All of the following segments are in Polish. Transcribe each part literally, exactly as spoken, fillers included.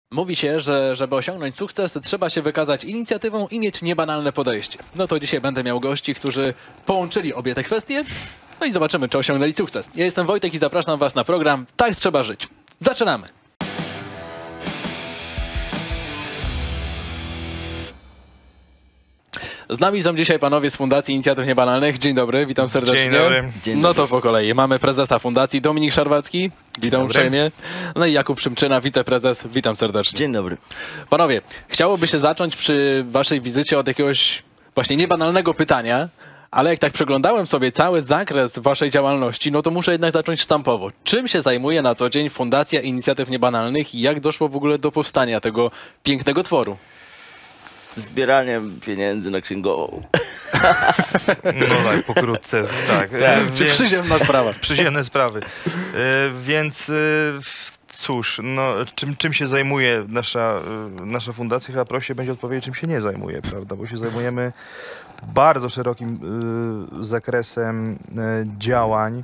Mówi się, że żeby osiągnąć sukces, trzeba się wykazać inicjatywą i mieć niebanalne podejście. No to dzisiaj będę miał gości, którzy połączyli obie te kwestie. No i zobaczymy, czy osiągnęli sukces. Ja jestem Wojtek i zapraszam was na program Tak Trzeba Żyć. Zaczynamy! Z nami są dzisiaj panowie z Fundacji Inicjatyw Niebanalnych. Dzień dobry, witam serdecznie. Dzień dobry. Dzień no to po kolei. Mamy prezesa Fundacji Dominik Szarwacki. Witam uprzejmie. No i Jakub Szymczyna, wiceprezes. Witam serdecznie. Dzień dobry. Panowie, chciałoby się zacząć przy waszej wizycie od jakiegoś właśnie niebanalnego pytania, ale jak tak przeglądałem sobie cały zakres waszej działalności, no to muszę jednak zacząć sztampowo. Czym się zajmuje na co dzień Fundacja Inicjatyw Niebanalnych i jak doszło w ogóle do powstania tego pięknego tworu? Zbieraniem pieniędzy na księgową. No tak, pokrótce, tak. tak. Czy przyziemna sprawa? Przyziemne sprawy. E, więc e, cóż, no, czym, czym się zajmuje nasza, e, nasza fundacja? Chyba prościej będzie odpowiedzieć, czym się nie zajmuje, prawda? Bo się zajmujemy bardzo szerokim e, zakresem e, działań.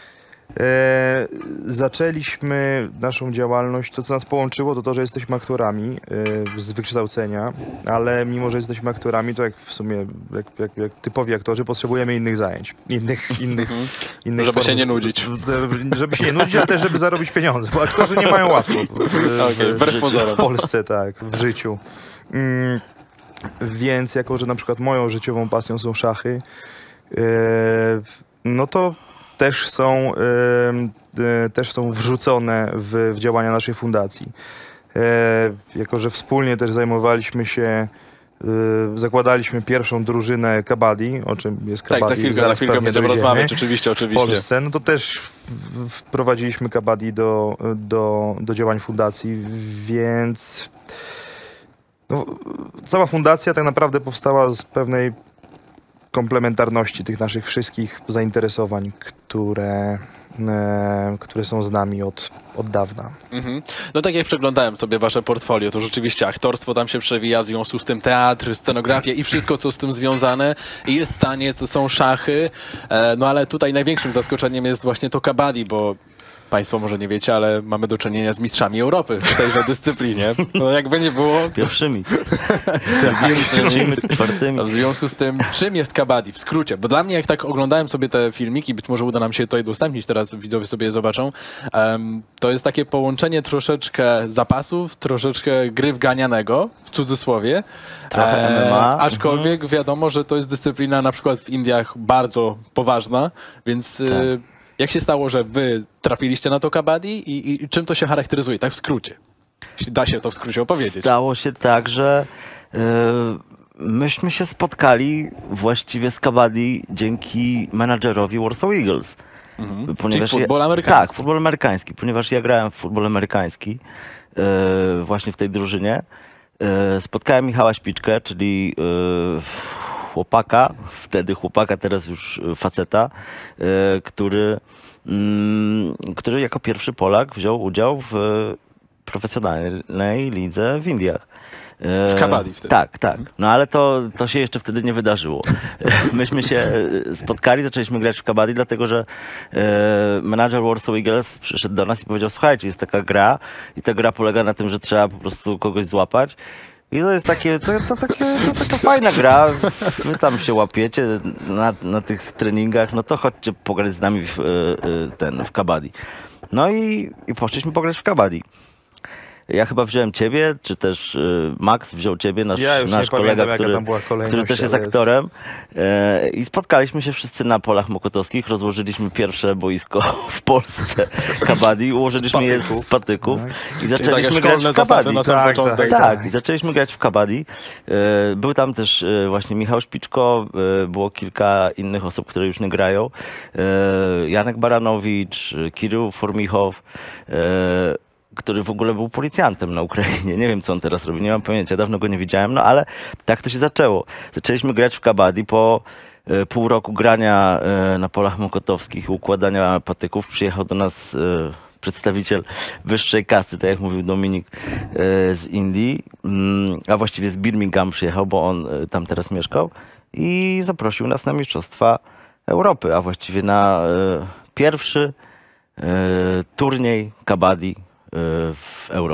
E, zaczęliśmy naszą działalność, to co nas połączyło, to to, że jesteśmy aktorami e, z wykształcenia, ale mimo, że jesteśmy aktorami, to jak w sumie, jak, jak, jak typowi aktorzy, potrzebujemy innych zajęć, innych, innych, innych żeby form, się nie nudzić. Żeby się nie nudzić, ale też żeby zarobić pieniądze, bo aktorzy nie mają łatwo w, okay, w, w, w Polsce, tak, w życiu. Mm, więc jako, że na przykład moją życiową pasją są szachy, e, no to też są, y, y, też są wrzucone w, w działania naszej fundacji. E, jako, że wspólnie też zajmowaliśmy się, y, zakładaliśmy pierwszą drużynę kabaddi, o czym jest kabaddi. Tak, za chwilkę, za chwilkę będziemy rozmawiać, oczywiście, oczywiście. W Polsce, no to też w, wprowadziliśmy kabaddi do, do, do działań fundacji, więc no, cała fundacja tak naprawdę powstała z pewnej komplementarności tych naszych wszystkich zainteresowań, które, e, które są z nami od, od dawna. Mhm. No tak jak przeglądałem sobie wasze portfolio, to rzeczywiście aktorstwo tam się przewija, w związku z tym teatr, scenografia i wszystko, co z tym związane. I jest taniec, są szachy, e, no ale tutaj największym zaskoczeniem jest właśnie to kabaddi, bo państwo może nie wiecie, ale mamy do czynienia z mistrzami Europy w tejże dyscyplinie. No jakby nie było... Pierwszymi. Trzecimi, czwartymi. W związku z tym, czym jest kabaddi? W skrócie. Bo dla mnie, jak tak oglądałem sobie te filmiki, być może uda nam się to udostępnić, teraz widzowie sobie je zobaczą, um, to jest takie połączenie troszeczkę zapasów, troszeczkę gry wganianego, w cudzysłowie. Trochę M M A. E, aczkolwiek wiadomo, że to jest dyscyplina na przykład w Indiach bardzo poważna, więc... Tak. E, Jak się stało, że wy trafiliście na to kabaddi i, i czym to się charakteryzuje, tak w skrócie? Jeśli da się to w skrócie opowiedzieć. Stało się tak, że yy, myśmy się spotkali właściwie z kabaddi dzięki menadżerowi Warsaw Eagles. Mhm. Ponieważ Czyli futbol amerykański. Ja, tak, futbol amerykański, ponieważ ja grałem w futbol amerykański yy, właśnie w tej drużynie. Yy, spotkałem Michała Śpiczkę, czyli yy, chłopaka, wtedy chłopaka, teraz już faceta, y, który, y, który jako pierwszy Polak wziął udział w profesjonalnej lidze w Indiach. W kabaddi wtedy. Tak, tak. No ale to, to się jeszcze wtedy nie wydarzyło. Myśmy się spotkali, zaczęliśmy grać w kabaddi, dlatego że e, menadżer Warsaw Eagles przyszedł do nas i powiedział: słuchajcie, jest taka gra i ta gra polega na tym, że trzeba po prostu kogoś złapać. I to jest takie, to, to, takie, to taka fajna gra, wy tam się łapiecie na, na tych treningach, no to chodźcie pograć z nami w, ten, w kabaddi. No i, i poszliśmy pograć w kabaddi. Ja chyba wziąłem ciebie, czy też y, Max wziął ciebie, nasz, ja nasz kolega, który, który też jest aktorem. E, I spotkaliśmy się wszyscy na polach mokotowskich, rozłożyliśmy pierwsze boisko w Polsce kabaddi, ułożyliśmy je z patyków i zaczęliśmy grać w kabaddi. Tak, tak, tak, tak, i zaczęliśmy grać w kabaddi. E, był tam też e, właśnie Michał Śpiczko, e, było kilka innych osób, które już nie grają. E, Janek Baranowicz, Kirill Formichow, e, który w ogóle był policjantem na Ukrainie. Nie wiem, co on teraz robi, nie mam pojęcia, dawno go nie widziałem, no ale tak to się zaczęło. Zaczęliśmy grać w kabaddi po e, pół roku grania e, na polach mokotowskich, układania patyków. Przyjechał do nas e, przedstawiciel wyższej kasty, tak jak mówił Dominik, e, z Indii, mm, a właściwie z Birmingham przyjechał, bo on e, tam teraz mieszkał i zaprosił nas na Mistrzostwa Europy, a właściwie na e, pierwszy e, turniej kabaddi w Europie.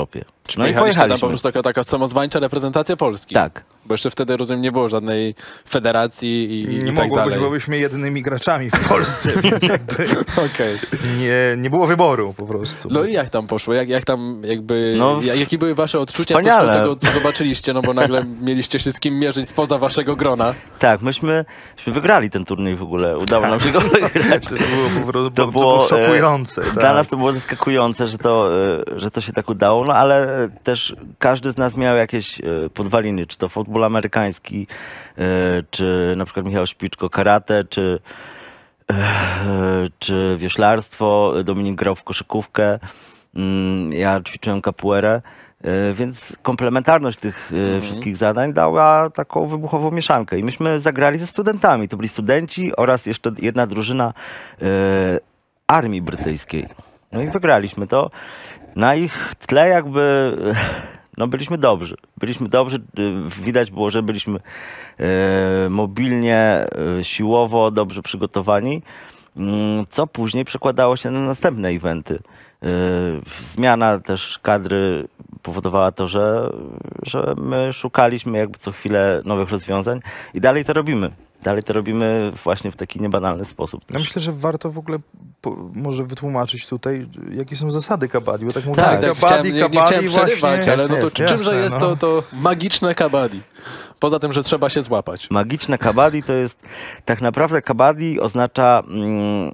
Czy No i pojechaliście tam pojechaliśmy. po prostu taka, taka samozwańcza reprezentacja Polski? Tak. Bo jeszcze wtedy, rozumiem, nie było żadnej federacji i, i, Nie i tak mogło być, dalej. bo byliśmy jedynymi graczami w Polsce, więc jakby Okej. nie, nie było wyboru po prostu. No i jak tam poszło? Jak, jak tam jakby, No, ja- jakie były wasze odczucia wspaniale. z tego, co zobaczyliście? No bo nagle mieliście się z kim mierzyć spoza waszego grona. Tak, myśmy, myśmy wygrali ten turniej w ogóle. Udało nam się go wygrać. To było po prostu To to było, było e, szokujące. Dla tak. nas to było zaskakujące, że to, e, że to się tak udało, no ale e, też każdy z nas miał jakieś e, podwaliny, czy to futbol amerykański, e, czy na przykład Michał Szpiczko karate, czy, e, czy wioślarstwo. Dominik grał w koszykówkę, mm, ja ćwiczyłem capoeirę. E, Więc komplementarność tych e, wszystkich zadań dała taką wybuchową mieszankę. I myśmy zagrali ze studentami. To byli studenci oraz jeszcze jedna drużyna e, armii brytyjskiej. No i wygraliśmy to. Na ich tle jakby no byliśmy dobrzy. Byliśmy dobrzy. e, Widać było, że byliśmy e, mobilnie, e, siłowo dobrze przygotowani. Mm, Co później przekładało się na następne eventy. Yy, Zmiana też kadry powodowała to, że, że my szukaliśmy jakby co chwilę nowych rozwiązań i dalej to robimy. Dalej to robimy właśnie w taki niebanalny sposób. Ja myślę, że warto w ogóle po, może wytłumaczyć tutaj, jakie są zasady kabaddi, bo tak mówię, Tak, tak, chciałem, nie, nie chciałem przerywać, właśnie, ale no to jest, czymże jasne, jest no. to, to magiczne kabaddi? Poza tym, że trzeba się złapać. Magiczne kabaddi to jest tak naprawdę kabaddi oznacza mm,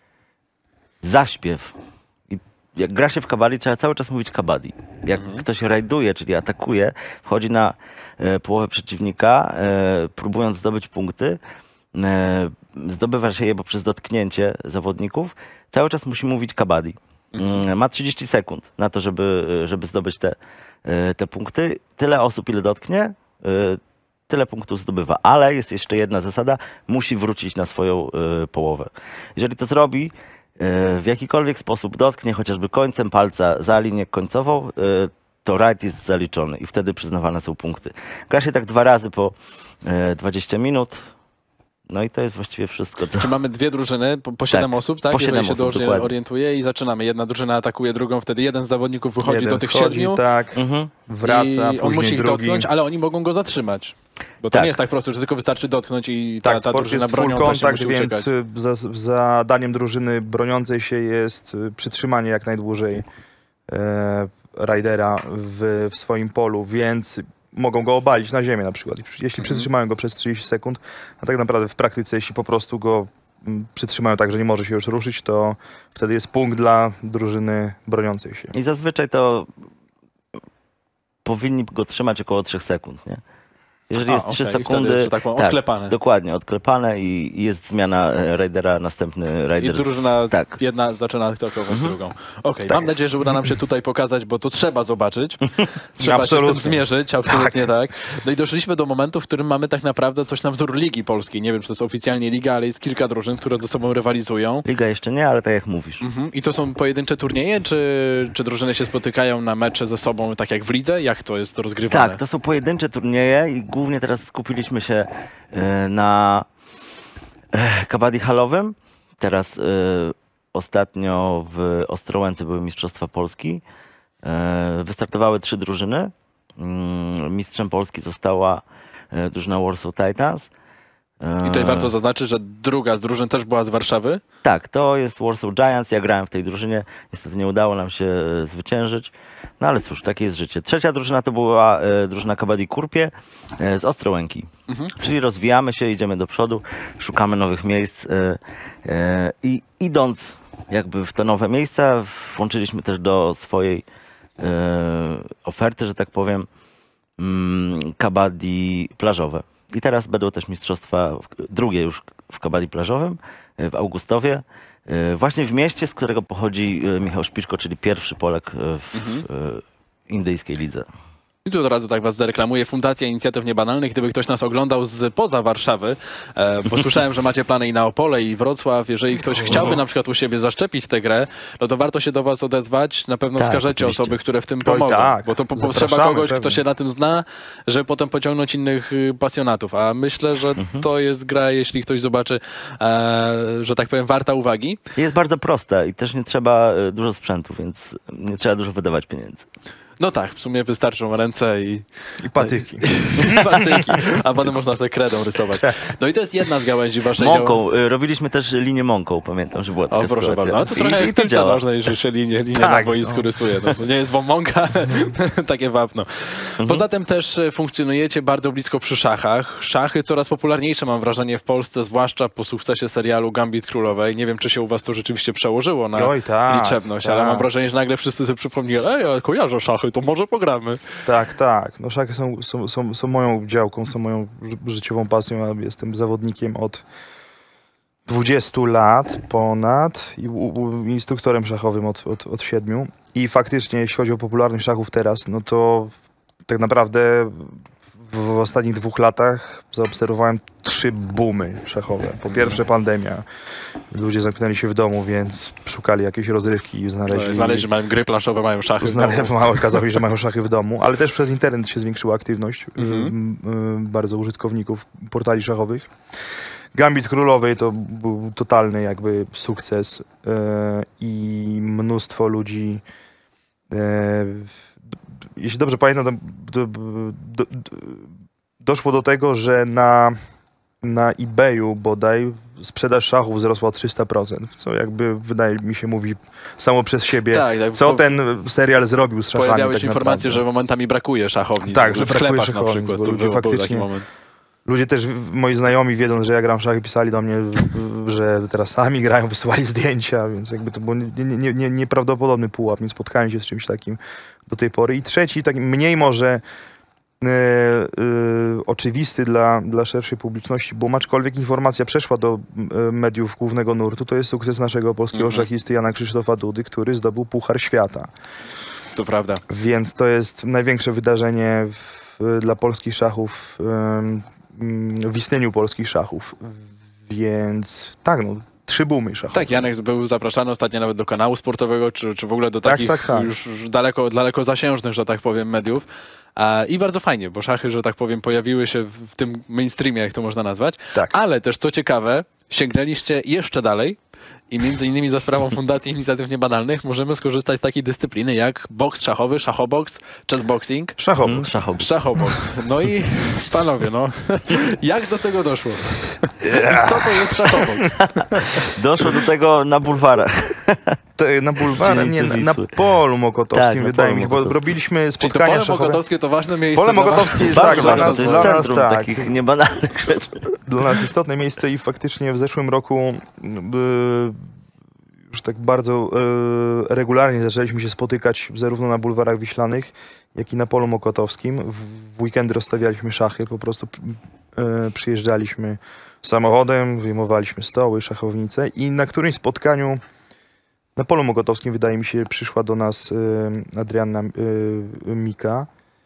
zaśpiew. I jak gra się w kabaddi, trzeba cały czas mówić kabaddi. Jak ktoś rajduje, czyli atakuje, wchodzi na e, połowę przeciwnika, e, próbując zdobyć punkty, e, zdobywa się je poprzez dotknięcie zawodników, cały czas musi mówić kabaddi. Mm, Ma trzydzieści sekund na to, żeby, żeby zdobyć te, e, te punkty. Tyle osób, ile dotknie, e, tyle punktów zdobywa. Ale jest jeszcze jedna zasada, musi wrócić na swoją e, połowę. Jeżeli to zrobi, e, w jakikolwiek sposób dotknie chociażby końcem palca za linię końcową, e, to rajd jest zaliczony i wtedy przyznawane są punkty. Gra się tak dwa razy po e, dwadzieścia minut. No i to jest właściwie wszystko. Co... Czy mamy dwie drużyny, po, po siedem Tak, osób, tak? po Jeżeli siedem się osób, dobrze dokładnie. orientuje i zaczynamy. Jedna drużyna atakuje drugą, wtedy jeden z zawodników wychodzi Jeden do tych wchodzi, siedmiu tak, Mhm. wraca, i on później musi ich drugi. dotknąć, ale oni mogą go zatrzymać. Bo to Tak. nie jest tak prosto, że tylko wystarczy dotknąć i ta, Tak, ta sport drużyna jest full broniąca się kontakt, musi więc uciekać. y, za, zadaniem drużyny broniącej się jest y, przytrzymanie jak najdłużej e, rajdera w, w swoim polu, więc mogą go obalić na ziemię na przykład. Jeśli Mhm. przytrzymają go przez trzydzieści sekund, a tak naprawdę w praktyce, jeśli po prostu go mm, przytrzymają tak, że nie może się już ruszyć, to wtedy jest punkt dla drużyny broniącej się. I zazwyczaj to powinni go trzymać około trzech sekund, nie? Jeżeli A, jest okej, trzy i wtedy sekundy, jest, że tak powiem, odklepane. dokładnie, odklepane i i jest zmiana e, rajdera, następny I rajder. z- drużyna tak. jedna zaczyna atakować drugą. Okej, Tak mam jest. nadzieję, że uda nam się tutaj pokazać, bo to trzeba zobaczyć. Trzeba się z tym Absolutnie. zmierzyć, absolutnie tak. No i doszliśmy do momentu, w którym mamy tak naprawdę coś na wzór Ligi Polskiej. Nie wiem, czy to jest oficjalnie liga, ale jest kilka drużyn, które ze sobą rywalizują. Liga jeszcze nie, ale tak jak mówisz. Mhm. I to są pojedyncze turnieje, czy, czy drużyny się spotykają na mecze ze sobą, tak jak w lidze? Jak to jest rozgrywane? Tak, to są pojedyncze turnieje i głównie teraz skupiliśmy się e, na e, kabaddi halowym. Teraz e, ostatnio w Ostrołęce były Mistrzostwa Polski. E, Wystartowały trzy drużyny. Mm, Mistrzem Polski została e, drużyna Warsaw Titans. E, I tutaj warto zaznaczyć, że druga z drużyn też była z Warszawy. Tak, to jest Warsaw Giants. Ja grałem w tej drużynie. Niestety nie udało nam się e, zwyciężyć. No ale cóż, takie jest życie. Trzecia drużyna to była e, drużyna kabaddi Kurpie e, z Ostrołęki. Czyli rozwijamy się, idziemy do przodu, szukamy nowych miejsc e, e, i idąc jakby w te nowe miejsca włączyliśmy też do swojej e, oferty, że tak powiem, mm, kabaddi plażowe. I teraz będą też mistrzostwa, w- drugie już w kabaddi plażowym e, w Augustowie. e, Właśnie w mieście, z którego pochodzi e, Michał Szpiczko, czyli pierwszy Polak e, w e, indyjskiej lidze. I tu od razu tak was zareklamuję. Fundacja Inicjatyw Niebanalnych. Gdyby ktoś nas oglądał z poza Warszawy, e, bo słyszałem, że macie plany i na Opole, i Wrocław. Jeżeli ktoś chciałby na przykład u siebie zaszczepić tę grę, no to warto się do was odezwać. Na pewno Tak, wskażecie oczywiście. osoby, które w tym Oj, pomogą. tak. Bo to po, po, Zapraszamy, trzeba kogoś, kto pewnie. się na tym zna, żeby potem pociągnąć innych y, pasjonatów. A myślę, że Mhm. to jest gra, jeśli ktoś zobaczy, e, że tak powiem, warta uwagi. Jest bardzo prosta i też nie trzeba e, dużo sprzętu, więc nie trzeba dużo wydawać pieniędzy. No tak, w sumie wystarczą ręce i... I patyki. I patyki, a potem można sobie kredą rysować. No i to jest jedna z gałęzi waszej Mąką. dział... Y, Robiliśmy też linię mąką, pamiętam, że była taka O, proszę sytuacja. bardzo. No to trochę I, jak i to piłce działa. nożnej, że się linie, linie Tak, na boisku no. rysuje. No, to nie jest mąka, ale takie wapno. Poza tym też e, funkcjonujecie bardzo blisko przy szachach. Szachy coraz popularniejsze, mam wrażenie, w Polsce, zwłaszcza po sukcesie serialu Gambit Królowej. Nie wiem, czy się u was to rzeczywiście przełożyło na Oj, tak, liczebność, tak. ale mam wrażenie, że nagle wszyscy sobie przypomnieli, ej, ja kojarzę szachy, to może pogramy. Tak, tak. No szachy są, są, są, są moją działką, są moją ży- życiową pasją. Ja jestem zawodnikiem od dwudziestu lat ponad i u, u, instruktorem szachowym od, od, od siedmiu. I faktycznie, jeśli chodzi o popularność szachów teraz, no to tak naprawdę w, w ostatnich dwóch latach zaobserwowałem trzy boomy szachowe. Po pierwsze pandemia. Ludzie zamknęli się w domu, więc szukali jakiejś rozrywki i znaleźli... Znaleźli, mają gry planszowe, mają szachy. w Znale- domu. mało okazało się, że mają szachy w domu, ale też przez internet się zwiększyła aktywność Mhm. y, y, bardzo użytkowników portali szachowych. Gambit Królowej to był totalny jakby sukces y, i mnóstwo ludzi, y, jeśli dobrze pamiętam, to, do, do, do, doszło do tego, że na, na eBayu bodaj sprzedaż szachów wzrosła o trzysta procent, co jakby wydaje mi się mówi samo przez siebie, Tak, tak, co po- ten serial zrobił z szachami. Pojawiały się tak informacje, naprawdę. że momentami brakuje szachownic. Tak, w że sklepach brakuje na szachownic, przykład. bo To ludzie był, był taki faktycznie- moment. Ludzie też, w- moi znajomi wiedzą, że ja gram w szachy, pisali do mnie, w- że teraz sami grają, wysyłali zdjęcia, więc jakby to był nie- nie- nie- nie- nieprawdopodobny pułap, nie spotkałem się z czymś takim do tej pory. I trzeci, taki mniej może e, e, oczywisty dla, dla szerszej publiczności, bo aczkolwiek informacja przeszła do e, mediów głównego nurtu, to jest sukces naszego polskiego Mhm. szachisty Jana Krzysztofa Dudy, który zdobył Puchar Świata. To prawda. Więc to jest największe wydarzenie w, dla polskich szachów, em, w istnieniu polskich szachów. Więc tak, no, trzy boomy szachowe. Tak, Janek był zapraszany ostatnio nawet do kanału sportowego, czy, czy w ogóle do Tak, takich tak, tak. już daleko, daleko zasiężnych, że tak powiem, mediów. A, I bardzo fajnie, bo szachy, że tak powiem, pojawiły się w, w tym mainstreamie, jak to można nazwać. Tak. Ale też, co ciekawe, sięgnęliście jeszcze dalej i między innymi za sprawą Fundacji Inicjatyw Niebanalnych możemy skorzystać z takiej dyscypliny jak boks szachowy, szachoboks, chessboxing, Szachowy. Mm, szachowy. szachoboks. No i panowie, no, jak do tego doszło? Co to jest szachoboks? Doszło do tego na bulwarach. Te, na bulwarem, nie, na, na Wisły. polu mokotowskim, Tak, na wydaje polu mi się, bo mokotowskim. robiliśmy Czyli to spotkania pole szachowe. mokotowskie to ważne miejsce. Pole dla was? mokotowskie jest tak, Bardzo dla ważne, nas, to jest dla nas centrum tak. takich niebanalnych rzeczy. Dla nas istotne miejsce i faktycznie w zeszłym roku y, już tak bardzo y, regularnie zaczęliśmy się spotykać zarówno na bulwarach wiślanych, jak i na polu mokotowskim. W, w weekendy rozstawialiśmy szachy, po prostu y, przyjeżdżaliśmy samochodem, wyjmowaliśmy stoły, szachownice i na którymś spotkaniu na polu mokotowskim, wydaje mi się, przyszła do nas y, Adrianna y, Mika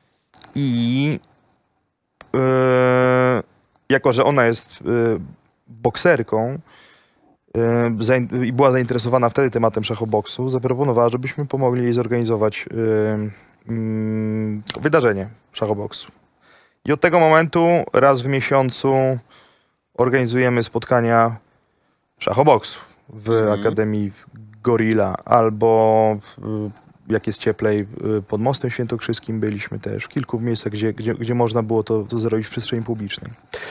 i y, jako, że ona jest y, bokserką y, zain- i była zainteresowana wtedy tematem szachoboksu, zaproponowała, żebyśmy pomogli jej zorganizować y, y, wydarzenie szachoboksu. I od tego momentu raz w miesiącu organizujemy spotkania szachoboksu w Mhm. Akademii Gorilla albo y, jak jest cieplej y, pod Mostem Świętokrzyskim byliśmy też w kilku miejscach, gdzie, gdzie, gdzie można było to, to zrobić w przestrzeni publicznej.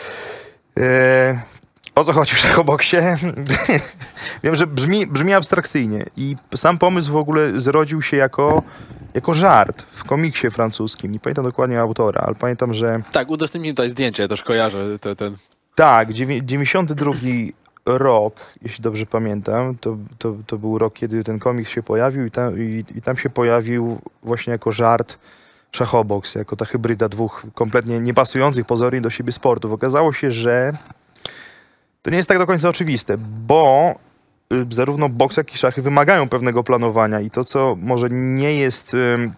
E, o co chodzi w szachoboksie? Wiem, że brzmi, brzmi abstrakcyjnie i sam pomysł w ogóle zrodził się jako, jako żart w komiksie francuskim. Nie pamiętam dokładnie autora, ale pamiętam, że Tak, udostępnij tutaj zdjęcie, ja też kojarzę te, ten... tak, dziewię- dziewięćdziesiąty drugi rok, jeśli dobrze pamiętam, to, to, to był rok, kiedy ten komiks się pojawił i tam, i, i tam się pojawił właśnie jako żart szachoboks, jako ta hybryda dwóch kompletnie niepasujących pozornie do siebie sportów. Okazało się, że to nie jest tak do końca oczywiste, bo y, zarówno boks, jak i szachy wymagają pewnego planowania i to, co może nie jest ym,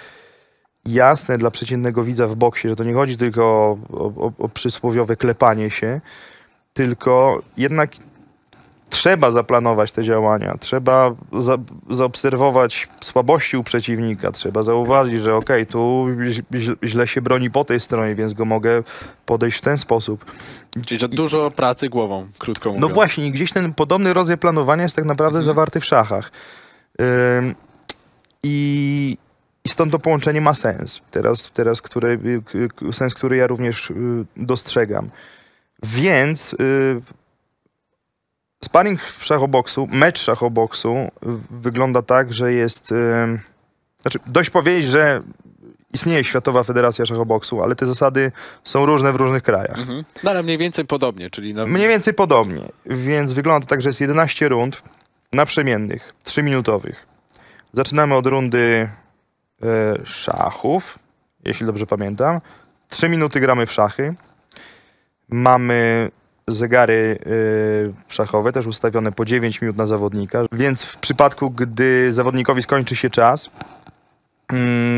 jasne dla przeciętnego widza w boksie, że to nie chodzi tylko o, o, o przysłowiowe klepanie się, tylko jednak trzeba zaplanować te działania, trzeba za, zaobserwować słabości u przeciwnika, trzeba zauważyć, że okej, tu ź- źle się broni po tej stronie, więc go mogę podejść w ten sposób. Czyli, że dużo pracy głową, krótko mówiąc. No właśnie, i gdzieś ten podobny rodzaj planowania jest tak naprawdę Mhm. zawarty w szachach. Ym, I I stąd to połączenie ma sens. Teraz, teraz który, sens, który ja również dostrzegam. Więc y, sparring w szachoboksu, mecz szachoboksu wygląda tak, że jest... Y, znaczy, dość powiedzieć, że istnieje Światowa Federacja Szachoboksu, ale te zasady są różne w różnych krajach. Mhm. No ale mniej więcej podobnie, czyli... No... Mniej więcej podobnie. Więc wygląda to tak, że jest jedenaście rund naprzemiennych, trzyminutowych. Zaczynamy od rundy y, szachów, jeśli dobrze pamiętam. Trzy minuty gramy w szachy. Mamy zegary y, szachowe, też ustawione po dziewięć minut na zawodnika, więc w przypadku, gdy zawodnikowi skończy się czas, y,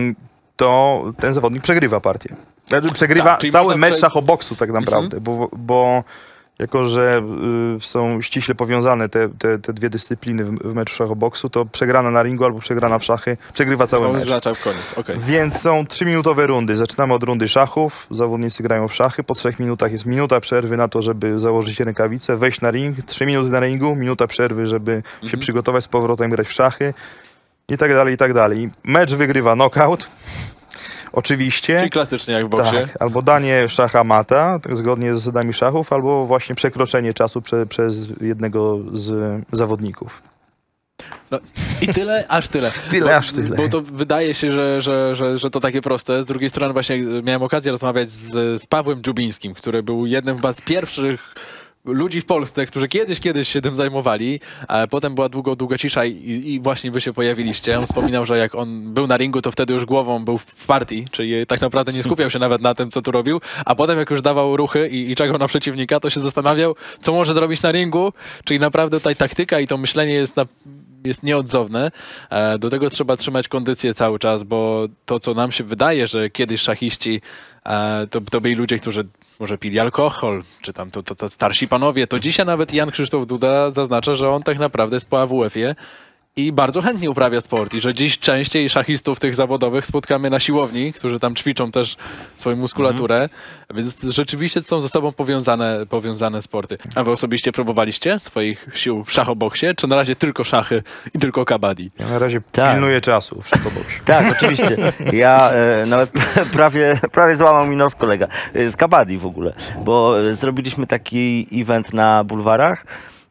to ten zawodnik przegrywa partię. Znaczy, przegrywa tak, cały mecz prze... szachoboksu tak naprawdę, mhm. bo, bo jako, że y, są ściśle powiązane te, te, te dwie dyscypliny w, w meczu szachoboksu, to przegrana na ringu albo przegrana w szachy przegrywa cały to mecz. Zaczął koniec. Okay. Więc są trzyminutowe rundy. Zaczynamy od rundy szachów. Zawodnicy grają w szachy. Po trzech minutach jest minuta przerwy na to, żeby założyć rękawice, wejść na ring. Trzy minuty na ringu, minuta przerwy, żeby mhm. się przygotować z powrotem, grać w szachy. I tak dalej, i tak dalej. Mecz wygrywa knockout. Oczywiście. Czyli klasycznie jak w boksie. Tak, albo danie szacha mata, tak zgodnie z zasadami szachów, albo właśnie przekroczenie czasu prze, przez jednego z zawodników. No, i tyle, aż tyle. Tyle, bo, aż tyle. Bo to wydaje się, że, że, że, że to takie proste. Z drugiej strony właśnie miałem okazję rozmawiać z, z Pawłem Dżubińskim, który był jednym chyba z pierwszych ludzi w Polsce, którzy kiedyś, kiedyś się tym zajmowali, a potem była długo, długa cisza i, i właśnie wy się pojawiliście. On wspominał, że jak on był na ringu, to wtedy już głową był w partii, czyli tak naprawdę nie skupiał się nawet na tym, co tu robił, a potem jak już dawał ruchy i, i czekał na przeciwnika, to się zastanawiał, co może zrobić na ringu, czyli naprawdę tutaj taktyka i to myślenie jest na jest nieodzowne. Do tego trzeba trzymać kondycję cały czas, bo to, co nam się wydaje, że kiedyś szachiści to, to byli ludzie, którzy może pili alkohol, czy tam to, to, to starsi panowie, to dzisiaj nawet Jan Krzysztof Duda zaznacza, że on tak naprawdę jest po A W F-ie i bardzo chętnie uprawia sport i że dziś częściej szachistów tych zawodowych spotkamy na siłowni, którzy tam ćwiczą też swoją muskulaturę, mm. więc rzeczywiście są ze sobą powiązane, powiązane sporty. A wy osobiście próbowaliście swoich sił w szachoboksie, czy na razie tylko szachy i tylko kabaddi? Ja na razie tak. pilnuję czasu w szachoboksie. Tak, oczywiście. Ja e, nawet prawie, prawie złamał mi nos kolega z kabaddi w ogóle, bo zrobiliśmy taki event na bulwarach.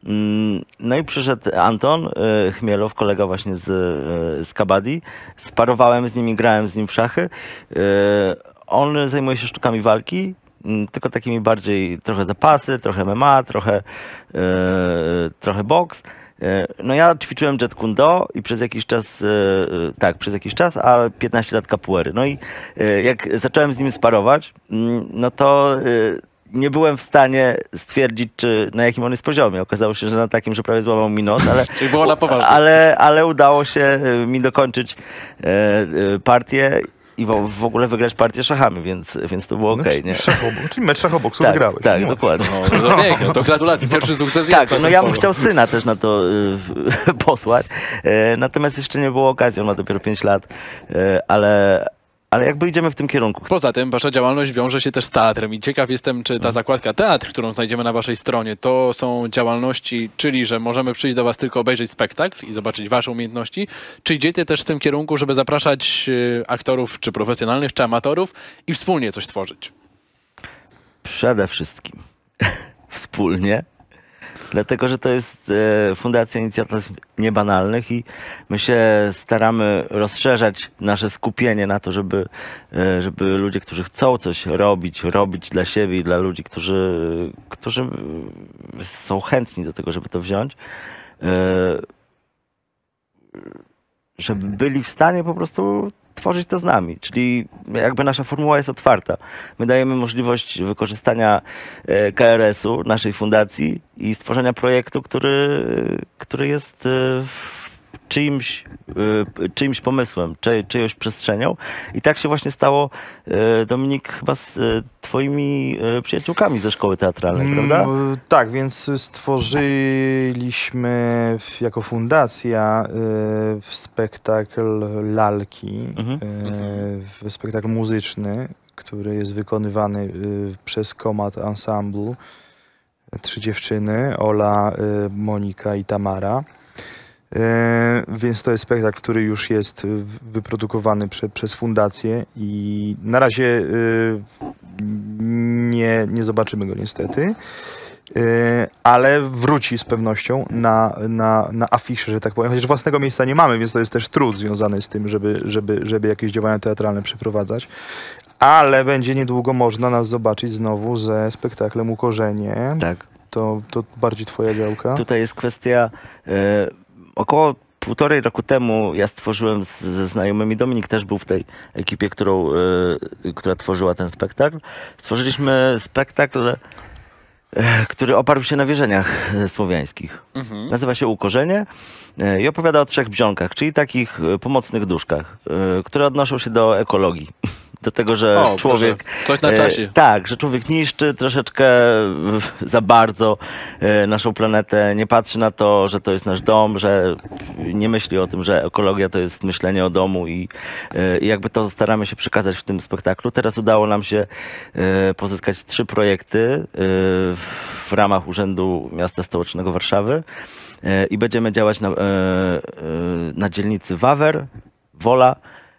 No i przyszedł Anton y, Chmielow, kolega właśnie z, y, z kabaddi. Sparowałem z nim i grałem z nim w szachy. Y, on zajmuje się sztukami walki, y, tylko takimi bardziej trochę zapasy, trochę M M A, trochę, y, trochę boks. Y, no ja ćwiczyłem Jeet Kune Do i przez jakiś czas, y, y, tak, przez jakiś czas, a piętnaście lat capoeiry. No i y, jak zacząłem z nim sparować, y, no to y, nie byłem w stanie stwierdzić, czy na jakim on jest poziomie. Okazało się, że na takim, że prawie złamał mi nos, ale, Czyli było na poważnie. ale, ale udało się mi dokończyć e, e, partię i w, w ogóle wygrać partię szachami, więc, więc to było okej. Okay, okay, czyli mecz szachoboksu tak, wygrałeś. Tak, dokładnie. No, to pięknie, to gratulacje, pierwszy sukces Tak, jest. no ja bym chciał syna też na to y, posłać, e, natomiast jeszcze nie było okazji, on ma dopiero pięć lat, e, ale... Ale jakby idziemy w tym kierunku. Poza tym wasza działalność wiąże się też z teatrem i ciekaw jestem, czy ta zakładka teatr, którą znajdziemy na waszej stronie, to są działalności, czyli że możemy przyjść do was tylko obejrzeć spektakl i zobaczyć wasze umiejętności, czy idziecie też w tym kierunku, żeby zapraszać aktorów, czy profesjonalnych, czy amatorów i wspólnie coś tworzyć? Przede wszystkim wspólnie. Dlatego, że to jest e, Fundacja Inicjatyw Niebanalnych i my się staramy rozszerzać nasze skupienie na to, żeby, e, żeby ludzie, którzy chcą coś robić, robić dla siebie i dla ludzi, którzy, którzy są chętni do tego, żeby to wziąć, e, żeby byli w stanie po prostu tworzyć to z nami, czyli jakby nasza formuła jest otwarta. My dajemy możliwość wykorzystania K R S-u, naszej fundacji i stworzenia projektu, który, który jest czyimś, czyimś pomysłem, czy, czyjąś przestrzenią. I tak się właśnie stało, Dominik, chyba z twoimi przyjaciółkami ze szkoły teatralnej, prawda? Mm, tak, więc stworzyliśmy jako fundacja y, spektakl lalki, Mhm. y, spektakl muzyczny, który jest wykonywany y, przez Komat Ensemble. Trzy dziewczyny, Ola, y, Monika i Tamara. E, więc to jest spektakl, który już jest wyprodukowany prze, przez fundację i na razie e, nie, nie zobaczymy go niestety. Ale wróci z pewnością na, na, na afiszę, że tak powiem. Chociaż własnego miejsca nie mamy, więc to jest też trud związany z tym, żeby, żeby, żeby jakieś działania teatralne przeprowadzać. Ale będzie niedługo można nas zobaczyć znowu ze spektaklem Ukorzenie. Tak. To, to bardziej twoja działka. Tutaj jest kwestia... E, około półtorej roku temu ja stworzyłem z, ze znajomymi, Dominik też był w tej ekipie, którą, e, która tworzyła ten spektakl. Stworzyliśmy spektakl, który oparł się na wierzeniach słowiańskich. Mhm. Nazywa się Ukorzenie i opowiada o trzech bzionkach, czyli takich pomocnych duszkach, które odnoszą się do ekologii. Do tego, że o, człowiek... Proszę. Coś na czasie. E, tak, że człowiek niszczy troszeczkę za bardzo e, naszą planetę, nie patrzy na to, że to jest nasz dom, że nie myśli o tym, że ekologia to jest myślenie o domu i, e, i jakby to staramy się przekazać w tym spektaklu. Teraz udało nam się e, pozyskać trzy projekty e, w ramach Urzędu Miasta Stołecznego Warszawy e, i będziemy działać na, e, e, na dzielnicy Wawer, Wola,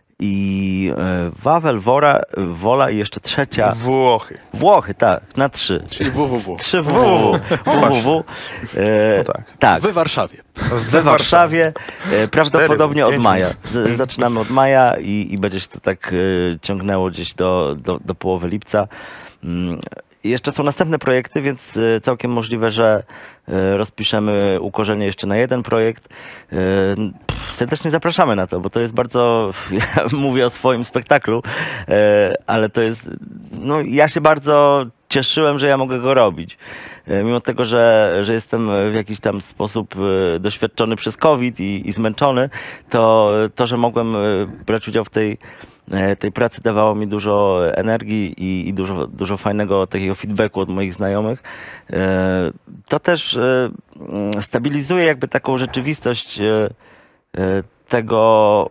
i e, Wawel, Wora, Wola i jeszcze trzecia... Włochy. Włochy, tak, na trzy. Czyli www. Trzy www. www. E, no tak. tak. We Warszawie. We Warszawie, e, prawdopodobnie Cztery, od maja. Z, zaczynamy od maja i, i będzie się to tak e, ciągnęło gdzieś do, do, do połowy lipca. Mm. Jeszcze są następne projekty, więc całkiem możliwe, że rozpiszemy Ukorzenie jeszcze na jeden projekt. Serdecznie zapraszamy na to, bo to jest bardzo, ja mówię o swoim spektaklu, ale to jest, no ja się bardzo cieszyłem, że ja mogę go robić. Mimo tego, że, że jestem w jakiś tam sposób doświadczony przez COVID i, i zmęczony, to to, że mogłem brać udział w tej tej pracy dawało mi dużo energii i, i dużo, dużo fajnego takiego feedbacku od moich znajomych. To też stabilizuje jakby taką rzeczywistość tego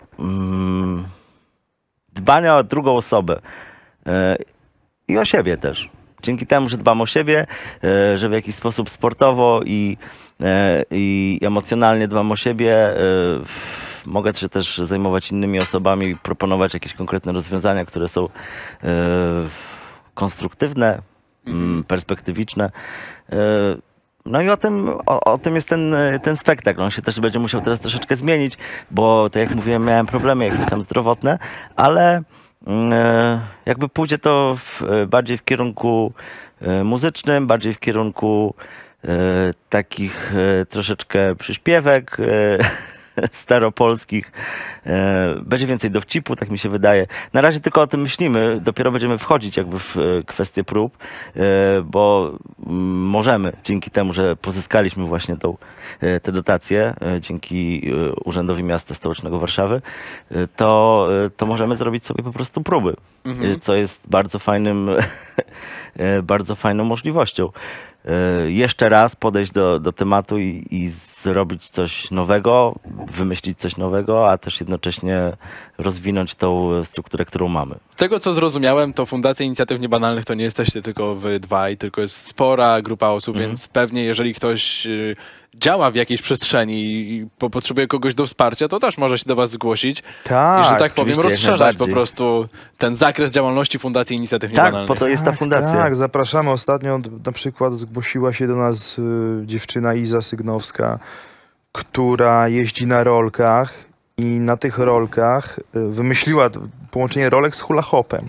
dbania o drugą osobę i o siebie też. Dzięki temu, że dbam o siebie, że w jakiś sposób sportowo i, i emocjonalnie dbam o siebie, mogę się też zajmować innymi osobami i proponować jakieś konkretne rozwiązania, które są e, konstruktywne, mhm. perspektywiczne. E, no i o tym, o, o tym jest ten, ten spektakl. On się też będzie musiał teraz troszeczkę zmienić, bo tak jak mówiłem, miałem problemy jakieś tam zdrowotne, ale e, jakby pójdzie to w, bardziej w kierunku e, muzycznym, bardziej w kierunku e, takich e, troszeczkę przyśpiewek, e, staropolskich. Będzie więcej dowcipu, tak mi się wydaje. Na razie tylko o tym myślimy, dopiero będziemy wchodzić jakby w kwestię prób, bo możemy dzięki temu, że pozyskaliśmy właśnie tą, te dotacje, dzięki Urzędowi Miasta Stołecznego Warszawy, to, to możemy zrobić sobie po prostu próby, mhm. co jest bardzo fajnym, bardzo fajną możliwością. Jeszcze raz podejść do, do tematu i, i zrobić coś nowego, wymyślić coś nowego, a też jednocześnie rozwinąć tą strukturę, którą mamy. Z tego, co zrozumiałem, to Fundacja Inicjatyw Niebanalnych to nie jesteście tylko wy dwaj, tylko jest spora grupa osób, mhm. więc pewnie jeżeli ktoś y, działa w jakiejś przestrzeni i po, potrzebuje kogoś do wsparcia, to też może się do was zgłosić. Tak, i, że tak powiem, rozszerzać po prostu ten zakres działalności Fundacji Inicjatyw tak, Niebanalnych. Tak, po to jest ta fundacja. Tak, zapraszamy. Ostatnio na przykład zgłosiła się do nas y, dziewczyna Iza Sygnowska, która jeździ na rolkach i na tych rolkach y, wymyśliła połączenie rolek z hula hopem.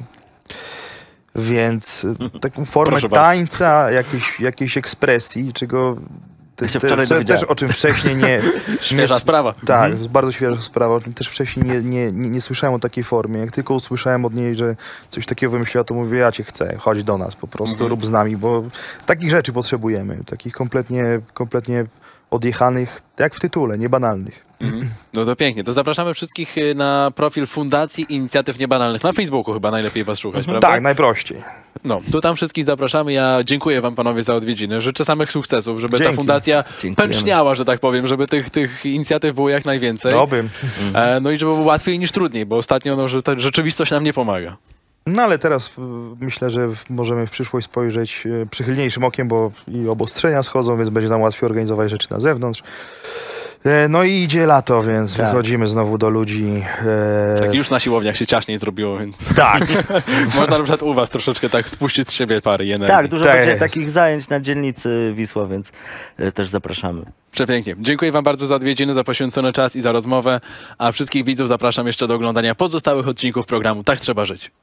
Więc y, taką formę tańca, jakiejś, jakiejś ekspresji, czego te, ja te, te, też o czym wcześniej nie... Świeża nie, sprawa. Tak, mhm. bardzo świeża sprawa. O czym też wcześniej nie, nie, nie, nie słyszałem o takiej formie. Jak tylko usłyszałem od niej, że coś takiego wymyśliła, to mówię, ja cię chcę, chodź do nas po prostu, mhm. rób z nami, bo takich rzeczy potrzebujemy. Takich kompletnie, kompletnie odjechanych, jak w tytule, niebanalnych. Mhm. No to pięknie. To zapraszamy wszystkich na profil Fundacji Inicjatyw Niebanalnych. Na Facebooku chyba najlepiej was szukać, mhm. prawda? Tak, najprościej. No, to tam wszystkich zapraszamy. Ja dziękuję wam, panowie, za odwiedziny. Życzę samych sukcesów, żeby Dzięki. ta fundacja Dziękujemy. pęczniała, że tak powiem, żeby tych, tych inicjatyw było jak najwięcej. Dobym. E, no i żeby było łatwiej niż trudniej, bo ostatnio no, że ta rzeczywistość nam nie pomaga. No ale teraz y, myślę, że w, możemy w przyszłość spojrzeć y, przychylniejszym okiem, bo i obostrzenia schodzą, więc będzie nam łatwiej organizować rzeczy na zewnątrz. E, No i idzie lato, więc Tak. wychodzimy znowu do ludzi. E, Tak już na siłowniach się ciaśniej zrobiło, więc tak. można na przykład u was troszeczkę tak spuścić z siebie pary energii. Tak, dużo Tak będzie jest. takich zajęć na dzielnicy Wisła, więc e, też zapraszamy. Przepięknie. Dziękuję wam bardzo za odwiedziny, za poświęcony czas i za rozmowę, a wszystkich widzów zapraszam jeszcze do oglądania pozostałych odcinków programu Tak Trzeba Żyć.